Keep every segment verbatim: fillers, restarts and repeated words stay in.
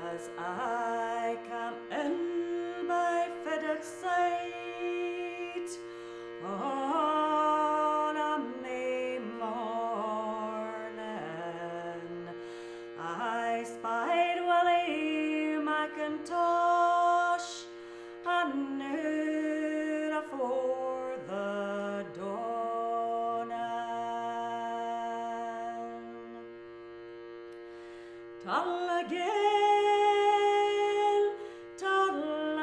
As I come in by Fiddoch side on a May morning, I spied Willie McIntosh and knew afore the dawning. Tull again, tull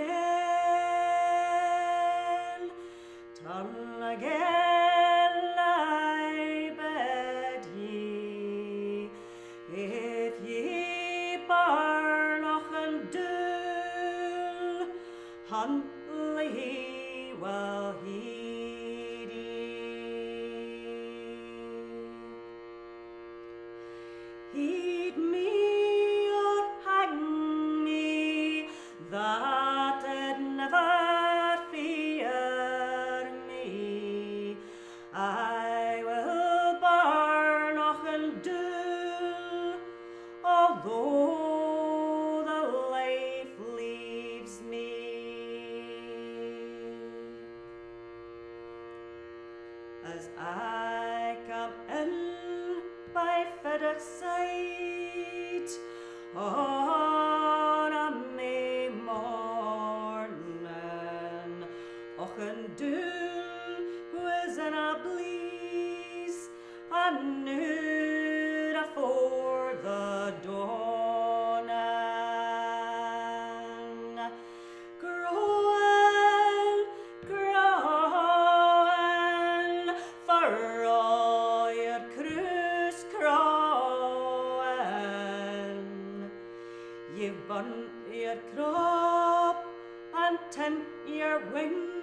again, tull again, I bid ye, if ye Barnoch and Dool, Huntly will heed ye. Heed me or hang me, that it never fear me. I will Barnoch and Dool, although the life leaves me. As I come in by Fiddoch side on a May morning, Auchindoun was in a blaze and knew afore the dawning. Growing, growing, for all your crews crowing, you've burnt your crop and tint your wings